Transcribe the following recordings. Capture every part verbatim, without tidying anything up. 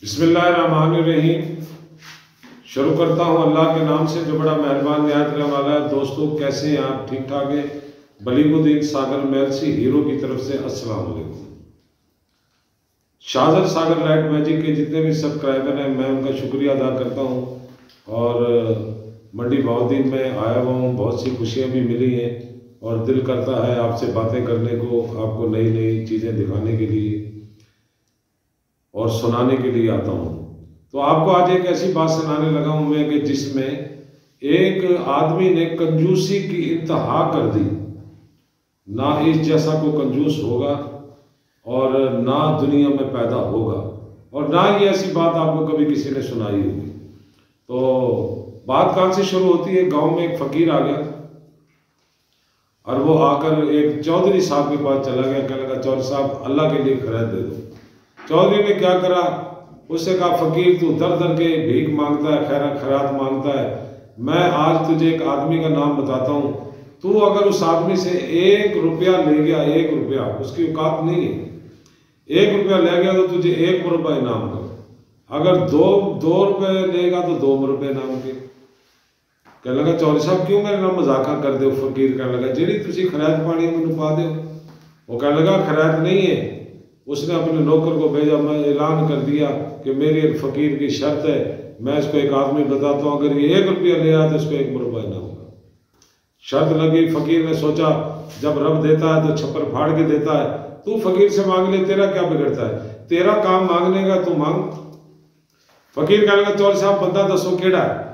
बिस्मिल्लाहिर्रहमानिर्रहीम। शुरू करता हूँ अल्लाह के नाम से जो बड़ा मेहरबान निहायत रहने वाला है। दोस्तों, कैसे हैं आप? ठीक ठाक है? बलीगुद्दीन सागर मेलसी हीरो की तरफ से अस्सलाम वालेकुम। शाहजर सागर लाइट मैजिक के जितने भी सब्सक्राइबर हैं, मैं उनका शुक्रिया अदा करता हूँ। और मंडी बहाउद्दीन में आया हुआ हूँ, बहुत सी खुशियाँ भी मिली हैं और दिल करता है आपसे बातें करने को, आपको नई नई चीज़ें दिखाने के लिए और सुनाने के लिए आता हूँ। तो आपको आज एक ऐसी बात सुनाने लगा हूँ मैं कि जिसमें एक आदमी ने कंजूसी की इंतहा कर दी। ना इस जैसा कोई कंजूस होगा और ना दुनिया में पैदा होगा, और ना ये ऐसी बात आपको कभी किसी ने सुनाई होगी। तो बात कहाँ से शुरू होती है? गांव में एक फकीर आ गया और वो आकर एक चौधरी साहब के पास चला गया। कहने लगा, चौधरी साहब अल्लाह के लिए खैर दे दो। चौधरी ने क्या करा, उससे कहा, फकीर तू दर दर के भीख मांगता है, खैर खैरात मांगता है। मैं आज तुझे एक आदमी का नाम बताता हूँ, तू अगर उस आदमी से एक रुपया ले गया, एक रुपया, उसकी औकात नहीं है, एक रुपया ले गया तो तुझे एक मुरब्बा इनाम का। अगर दो दो रुपये लेगा तो दो मुरब्बे इनाम के। कहने लगा, चौधरी साहब क्यों मेरे नाम मजाका कर दो? फकीर कहने लगा, जी तुझी खरायत पानी मैनू पा दो। वो कहने लगा, खरायत नहीं है। उसने अपने नौकर को भेजा, मैं ऐलान कर दिया कि मेरी एक फ़कीर की शर्त है, मैं इसको एक आदमी बताता हूँ, अगर ये एक रुपया ले आया तो इसको एक मुरब्बा इनाम का। शर्त लगी। फ़कीर ने सोचा, जब रब देता है तो छप्पर फाड़ के देता है, तू फ़कीर से मांग ले, तेरा क्या बिगड़ता है, तेरा काम मांगने का, तू मांग। फ़कीर कहने लगा, चौधरी साहब बंदा दसो केड़ा है?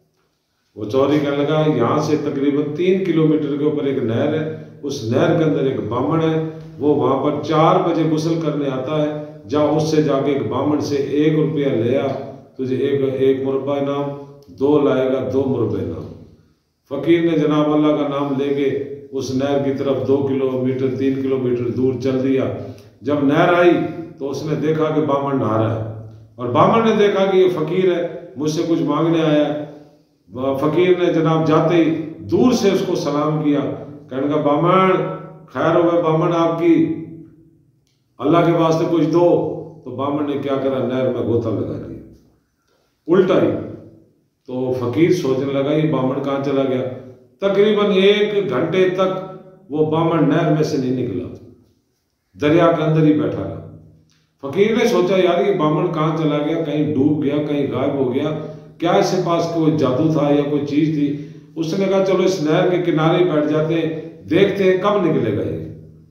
वो चौधरी कहने लगा, यहाँ से तकरीबन तीन किलोमीटर के ऊपर एक नहर है, उस नहर के अंदर एक बामण है, वो वहां पर चार बजे गुस्ल करने आता है, जा उससे जाके एक बामण से एक रुपया ले आ, तुझे एक एक मुरब्बा इनाम, दो लाएगा दो मुरब्बे इनाम। फकीर ने जनाब अल्लाह का नाम लेके उस नहर की तरफ दो किलोमीटर तीन किलोमीटर दूर चल दिया। जब नहर आई तो उसने देखा कि बामण नहा रहा है, और बामण ने देखा कि ये फकीर है, मुझसे कुछ मांगने आया है। फकीर ने जनाब जाते ही दूर से उसको सलाम किया। कहने का, बामण खैर हो गए बामण आपकी, अल्लाह के वास्ते कुछ दो। तो बामण ने क्या करा, नहर में गोता लगा दिया, उल्टा ही। तो फकीर सोचने लगा, ये बामण कहाँ चला गया? तकरीबन एक घंटे तक वो बामण नहर में से नहीं निकला, दरिया के अंदर ही बैठा रहा। फकीर ने सोचा, यार ये बामण कहाँ चला गया, कहीं डूब गया, कहीं गायब हो गया, क्या इसके पास कोई जादू था या कोई चीज थी? उसने कहा, चलो इस नहर के किनारे बैठ जाते हैं, देखते हैं कब निकलेगा ये।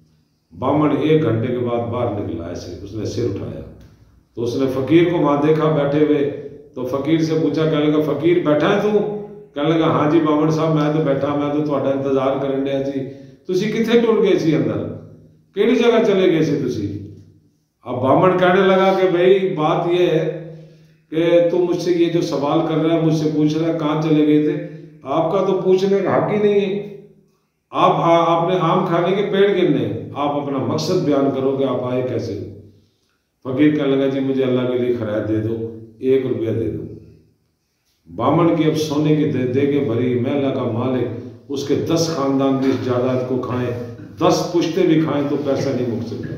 बामण एक घंटे के बाद बाहर निकला। ऐसे उसने सिर उठाया तो उसने फकीर को वहां देखा बैठे हुए। तो फकीर से पूछा, कहने लगा, फकीर बैठा है तू? कहने लगा, हाँ जी बामण साहब मैं तो बैठा, मैं तो तुम्हारा इंतजार करन डया जी। तुसी किथे टुर गए सी अंदर, केड़ी जगह चले गए सी तुसी? अब बामण कहने लगा कि भाई बात यह है कि तुम मुझसे ये जो सवाल कर रहा है, मुझसे पूछ रहा है कहाँ चले गए थे, आपका तो पूछने का हक ही नहीं है। आप आ, आपने आम खाने के पेड़ गिनने, आप अपना मकसद बयान करोगे, आप आए कैसे? फकीर कहने लगा, जी मुझे अल्लाह के लिए खैरात दे दो, एक रुपया दे दो। बामण की अब सोने की दे, दे के भरी, मैं अल्लाह का मालिक, उसके दस खानदान भी इस जायदाद को खाएं, दस पुश्ते भी खाएं तो पैसा नहीं मुक सकता।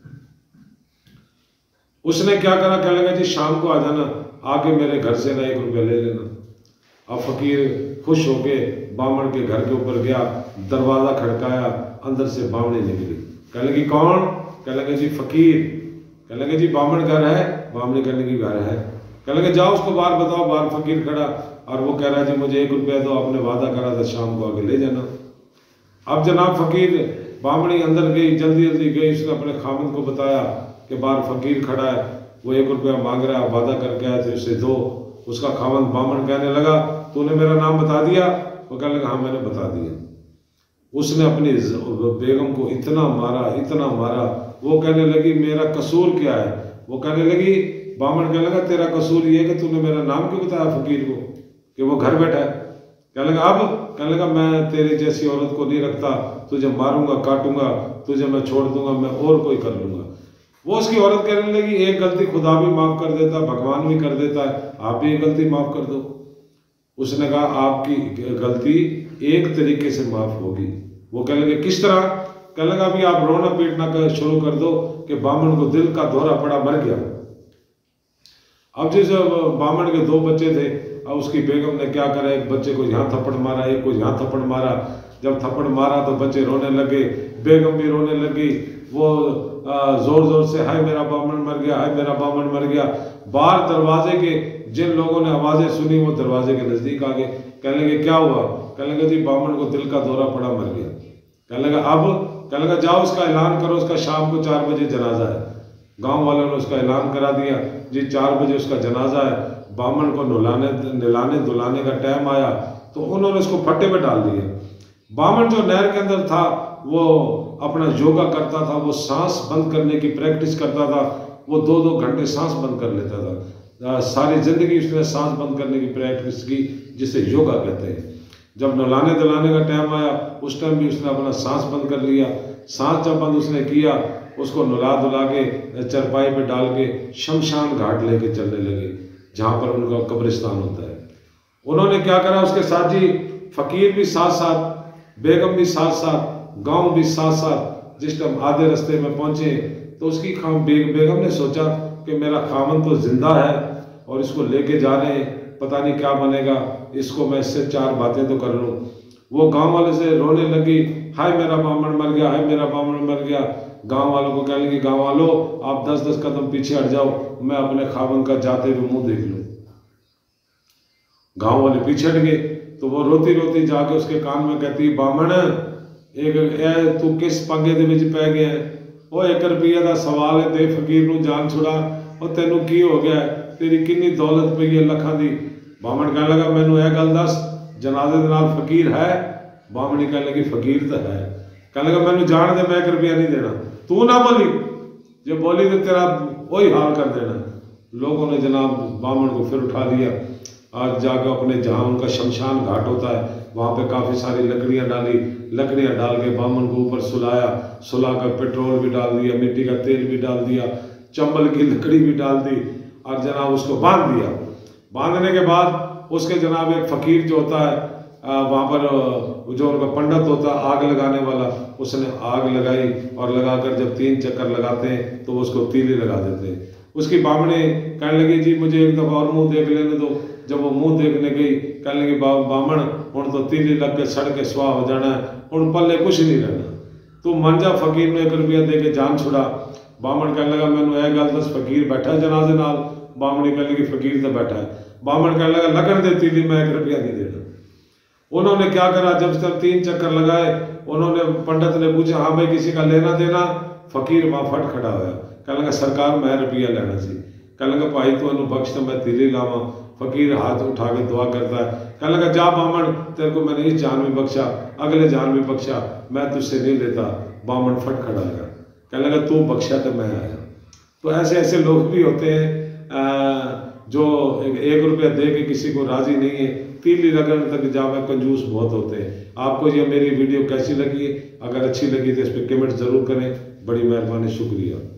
उसने क्या करा, कहने लगा, जी शाम को आ जाना, आके मेरे घर से ना एक रुपया ले लेना। अब फकीर खुश होके बामण के घर के ऊपर गया, दरवाजा खड़काया, अंदर से बामणी निकली। कहने लगी, कौन? कहने लगे, जी फकीर। कहने लगे, जी बामण घर है? बामणी कहने लगी, घर है। कहने लगे, जाओ उसको बाहर बताओ। बाहर फकीर खड़ा और वो कह रहा है, जी मुझे एक रुपया दो, आपने वादा करा था शाम को आके ले जाना। अब जनाब फकीर, बामणी अंदर गई, जल्दी जल्दी गई, उसने अपने खामद को बताया कि बाहर फकीर खड़ा है, वो एक रुपया मांग रहा है, वादा करके आया थे उसे दो। उसका खामद बामण कहने लगा, तूने मेरा नाम बता दिया? वो कहने लगा, हाँ मैंने बता दिया। उसने अपनी बेगम को इतना मारा, इतना मारा, वो कहने लगी, मेरा कसूर क्या है? वो कहने लगी, बामण कहने लगा, तेरा कसूर ये कि तूने मेरा नाम क्यों बताया फकीर को कि वो घर बैठा है? कहने लगा, अब? कहने लगा, मैं तेरे जैसी औरत को नहीं रखता, तुझे मारूंगा, काटूंगा, तुझे मैं छोड़ दूंगा, मैं और कोई कर लूंगा। वो उसकी औरत कहने लगी, एक गलती खुदा भी माफ कर देता, भगवान भी कर देता है, आप भी एक गलती माफ कर दो। उसने कहा, आपकी गलती एक तरीके से माफ होगी। वो कहने लगे, किस तरह? कहने लगा, अभी आप रोना पीटना शुरू कर दो कि बामण को दिल का दौरा पड़ा, मर गया। अब जिस बामण के दो बच्चे थे, अब उसकी बेगम ने क्या करा, एक बच्चे को यहाँ थप्पड़ मारा, एक को यहाँ थप्पड़ मारा। जब थप्पड़ मारा तो बच्चे रोने लगे, बेगम भी रोने लगी। वो जोर जोर से हाय मेरा बामण मर गया, हाय मेरा बामण मर गया। बाहर दरवाजे के जिन लोगों ने आवाज़ें सुनी वो दरवाजे के नज़दीक आ गए। कहने लगे क्या हुआ? कहने लगे जी बामण को दिल का दौरा पड़ा, मर गया। कहने लगा अब? कहने लगा जाओ उसका ऐलान करो, उसका शाम को चार बजे जनाजा है। गांव वालों ने उसका ऐलान करा दिया, जी चार बजे उसका जनाजा है। बामण को नहलाने नहलाने धुलाने का टाइम आया तो उन्होंने उसको फट्टे पे डाल दिया। बामण जो नहर के अंदर था वो अपना योगा करता था, वो सांस बंद करने की प्रैक्टिस करता था। वो दो दो घंटे सांस बंद कर लेता था। सारी जिंदगी उसने सांस बंद करने की प्रैक्टिस की, जिसे योगा कहते हैं। जब नहलाने धुलाने का टाइम आया उस टाइम भी उसने अपना सांस बंद कर लिया। सांस जब बंद उसने किया, उसको नहला धुला के चरपाई पे डाल के शमशान घाट लेके चलने लगे, जहाँ पर उनका कब्रिस्तान होता है। उन्होंने क्या करा, उसके साथ जी फकीर भी साथ साथ, बेगम भी साथ साथ, गांव भी साथ साथ। जिस टाइम आधे रास्ते में पहुंचे तो उसकी खाम बे, बेगम ने सोचा कि मेरा खामन तो जिंदा है और इसको लेके जा रहे हैं, पता नहीं क्या बनेगा, इसको मैं इससे चार बातें तो कर लूँ। वो गांव वाले से रोने लगी, हाय मेरा बामण मर गया, हाय मेरा बामण मर गया। गांव वालों को कहने लगी, गांव वालों आप दस दस कदम पीछे हट जाओ, मैं अपने खामन का जाते हुए मुंह देख लूँ। गांव वाले पीछे हट गए तो वो रोती रोती जाके उसके कान में कहती, बामण एक ए तू किस पंगे दे विच पै गया है? वो एक रुपये का सवाल है, दे फकीर नूं जान छुड़ा। और तेनू की हो गया, तेरी किन्नी दौलत पई है लखां दी। बामण कहने लगा मैनू यह गल दस, जनाजे दे नाल फकीर है? बामणी कहने लगी फकीर तो है। कहने लगा मैनू जान दे, मैं एक रुपया नहीं देना। तू ना बोली, जो बोली तो तेरा वही हाल कर देना। लोगों ने जनाब बामण को फिर उठा दिया। आज जाकर अपने जहाँ उनका शमशान घाट होता है वहाँ पे काफ़ी सारी लकड़ियाँ डाली, लकड़ियाँ डाल के बामण को ऊपर सुलाया, सुला कर पेट्रोल भी डाल दिया, मिट्टी का तेल भी डाल दिया, चंबल की लकड़ी भी डाल दी और जनाब उसको बांध दिया। बांधने के बाद उसके जनाब एक फ़कीर जो होता है वहाँ पर, जो उनका पंडित होता है आग लगाने वाला, उसने आग लगाई और लगाकर जब तीन चक्कर लगाते हैं तो वो उसको तीली लगा देते हैं। उसकी बामणी कहने लगी जी मुझे एक दफ़ा और मुँह देख लेने दो। जब वो मुंह देखने गई कहने लगी बा, बामण हुण तो तीली लग के सड़ के सुहा हो जाना है, हुण पल्ले कुछ नहीं रहना, तू मन जा फकीर ने एक रुपया दे के जान छुड़ा। बामण कहने लगा मैनू यह गल दस, फकीर बैठा जनाजे नाल? बामणी कहने लगी फकीर तो बैठा है। बामण कहने लगा लगन दे तीली, मैं एक रुपया नहीं देना। उन्होंने क्या करा, जब तक तीन चक्कर लगाए उन्होंने, पंडित ने पूछा हाँ भाई किसी का लेना देना? फकीर वहाँ फट खड़ा होया, कहने लगा सरकार मैं रुपया लेना सी। कहने लगा भाई तू इन्हू बख्श तो मैं तीली लावा। फकीर हाथ उठा के दुआ करता है, कहने लगा जा बामण तेरे को मैंने इस जान में बख्शा, अगले जान में बख्शा, मैं तुझसे नहीं लेता। बामण फट खड़ा गया, कहने लगा तू बख्शा तो मैं आया। तो ऐसे ऐसे लोग भी होते हैं जो एक रुपया दे के किसी को राजी नहीं है, तीली लगन तक जावे कंजूस बहुत होते हैं। आपको ये मेरी वीडियो कैसी लगी? अगर अच्छी लगी तो इस पर कमेंट ज़रूर करें। बड़ी मेहरबानी, शुक्रिया।